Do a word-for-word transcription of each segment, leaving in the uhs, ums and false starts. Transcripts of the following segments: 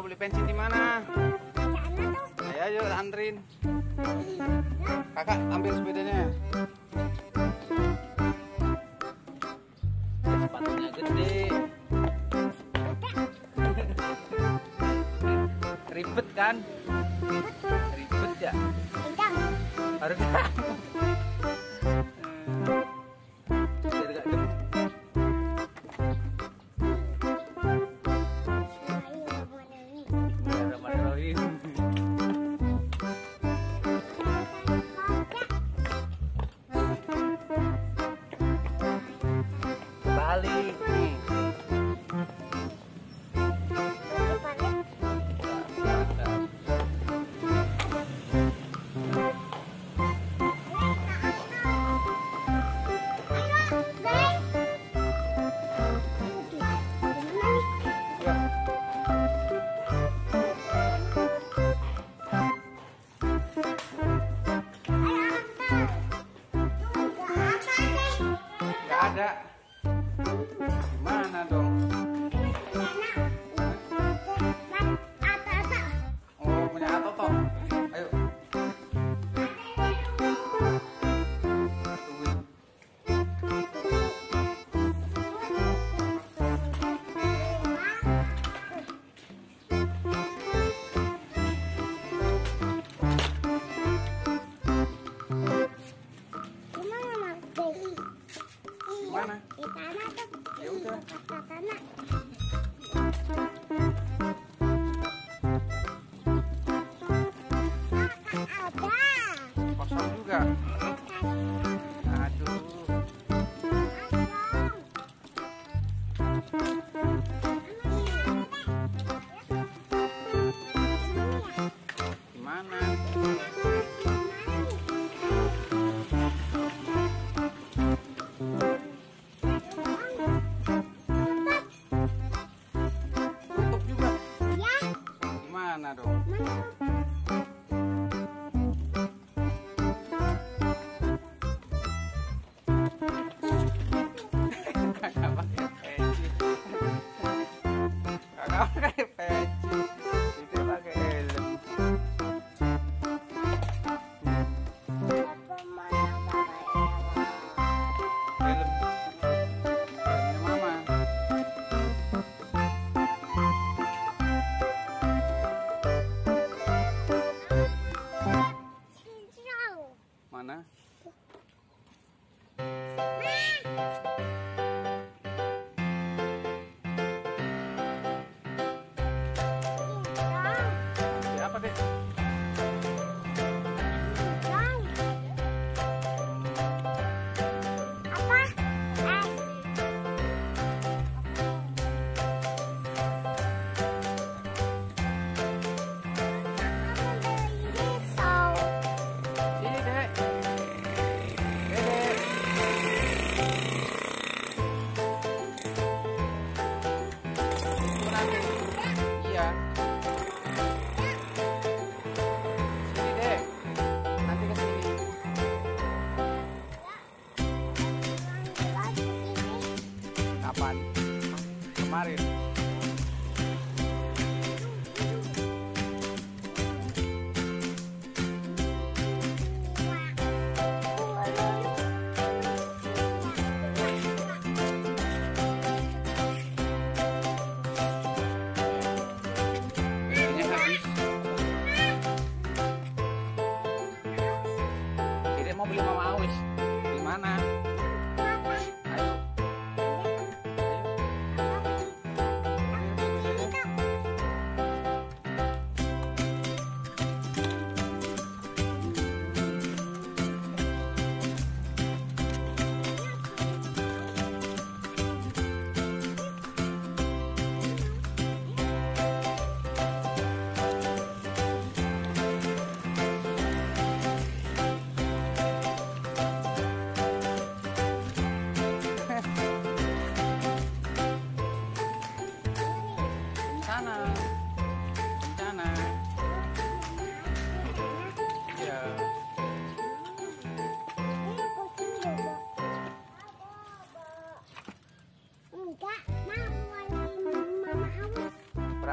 beli bensin di mana? Sana tuh. Ayo, ayo anterin. Kakak ambil sepedanya. Sepatunya gede. Ribet kan? Ribet ya? Pegang. Harus biar gak dem. Bismillahirrahmanirrahim. Balik nih.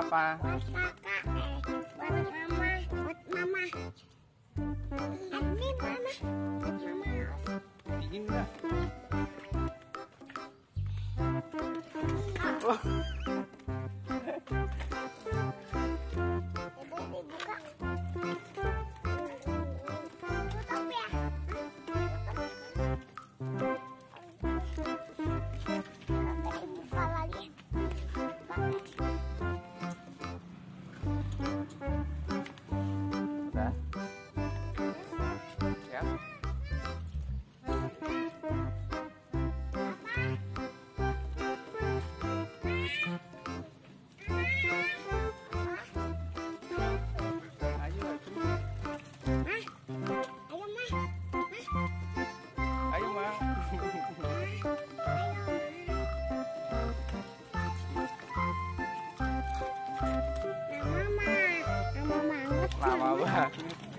apa? Buat kakak, eh, buat mama, buat mama. Ini mama, buat mama. Dingin nggak? Oh. Ibu dibuka. Tutup ya. Sampai dibuka lagi. Udah. Ya. Ayo, Ayo, Ma. ayo, Ma. Lama banget.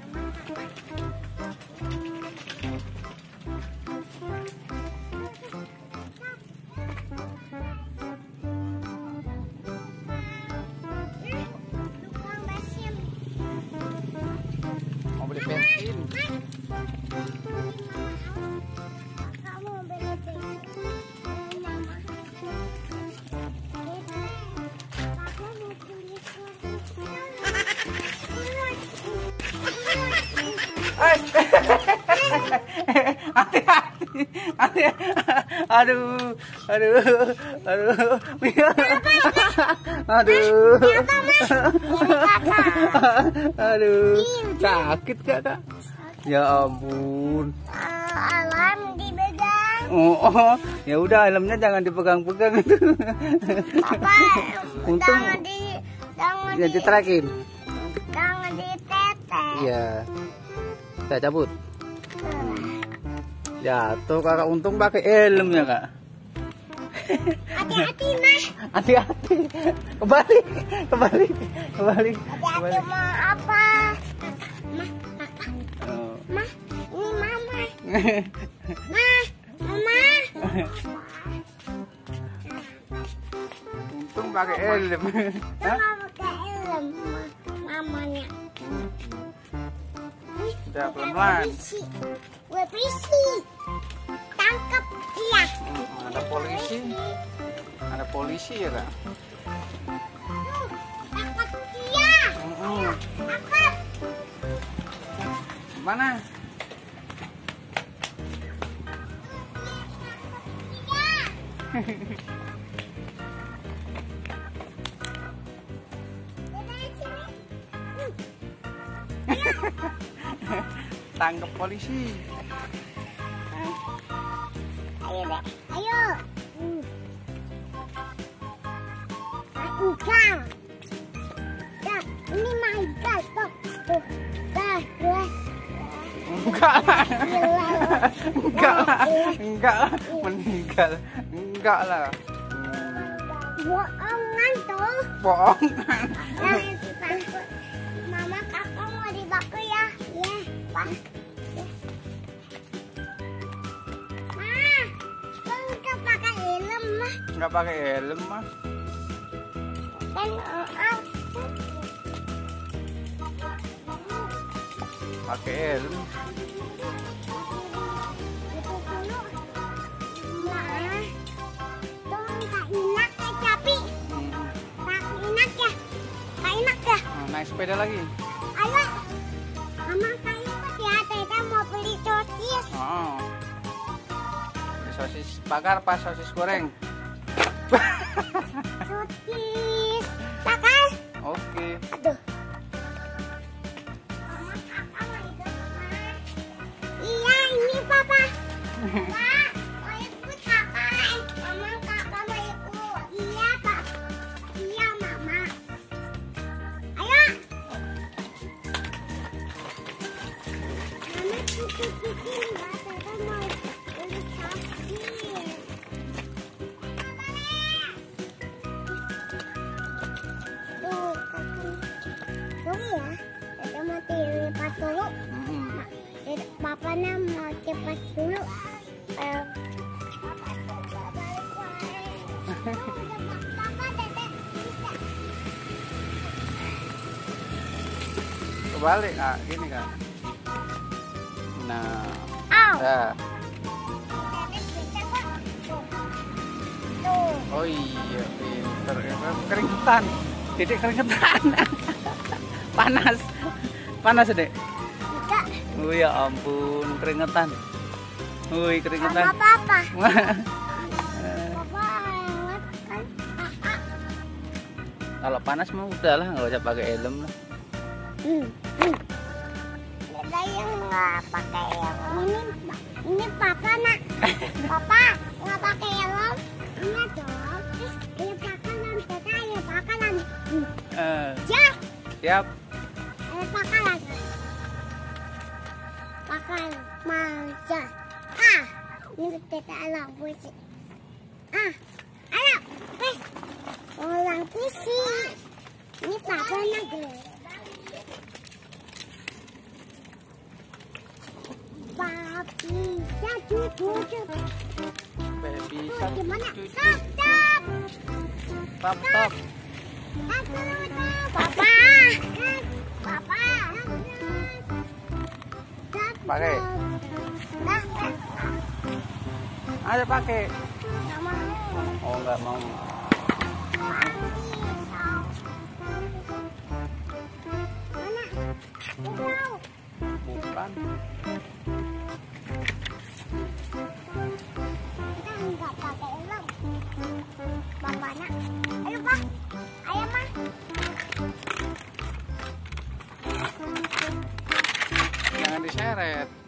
Mau beli bensin. Kamu beli bensin. Mama. Aku mau beli Hati-hati, hati, aduh, aduh, aduh, aduh, aduh, sakit gak kak? Ya ampun. alam dipegang. Oh, oh, ya udah helmnya jangan dipegang-pegang itu. Papa, Untung jangan di, jangan ya di, diterakin. jangan diteteh. Iya. Kita cabut. Jatuh kakak, untung pakai helm ya kak. Hati-hati, Mas. Hati-hati. Kebalik, kebalik, kebalik. Hati-hati mau apa? Ma, kakak. Oh. Ma, ini mama. Ma, mama. Untung pakai helm. Hah? Mama pakai helm, ma, mamanya. Nih, Udah ada pelan-pelan. polisi. Gue polisi. Tangkap dia. Hmm, ada polisi. Ada polisi ya kak. Tuh, tangkap dia. Hmm, Tangkap. Mana? Tangkap polisi. Ayo deh, ayo. Hmm. Enggak. Dah, ini mahal tuh. Tuh, dah, dah. Enggak lah. Enggak lah. Enggak lah. Meninggal. Enggak lah. Bohongan tuh. Bohong. Mama kakak mau dibaku ya. Ya, Pak. Ma, kok nggak pakai helm, Ma? Enggak pakai helm mah. Dan uh, Pakai helm. itu dulu. Ma, tuh nggak enak ya, Capi. Hmm. Nggak enak ya. Nggak enak ya. Nah, naik sepeda lagi. Ayo, Mama kayak ikut ya. Tete mau beli sosis. Oh. Beli sosis bakar pas sosis goreng. Sosis. Bakar. Oke. Aduh. Mama kakak mau ikut, Ma. Iya, ini Papa. Pak, mau ikut kakak. Mama kakak mau ikut. Iya, Pak. Iya, Mama. Ayo. Mama cuci-cuci nggak Tete mau beli sosis. Tuh, kakak. Tunggu ya. Tete mau dilipat dulu. Hmm. Jadi papanya mau cepat dulu. Eh, Papa, Tete bisa. Kebalik, ah, gini kan. Nah, Au. dah. Nenek bisa kok. Tuh. Tuh. Oh iya, pinter. Keringetan. Dedek keringetan. Panas. Panas, Dek. Tidak. Oh ya ampun, keringetan. Wih, keringetan. Sama papa. Papa hangat kan. Kakak. Kalau panas mah udahlah, nggak usah pakai helm lah. Hmm. Hmm. Ada yang nggak pakai helm. Ini, ini papa nak. Papa nggak pakai helm. Iya dong. Ini pakalan, teta ini pakalan. Hmm. Eh, Ya, siap. ini pakalan. Pakal manja. Ah, ini teta alam puisi. Ah, ayo, guys. Ulang puisi. Ini papa nak. Papi, satu, tujuh. Baby Tuh, shark. gimana? Cucu. Stop, stop. Stop, stop. Satu, dua, papa. Papa. Pakai. Dah, dah. Ayo pakai. Sama. Oh, nggak mau. Papi, stop. Mana? Pulau. Bukan. Kita nggak pakai helm. Papa nak. Ayo, Pak. Ayo, Ma. Jangan diseret.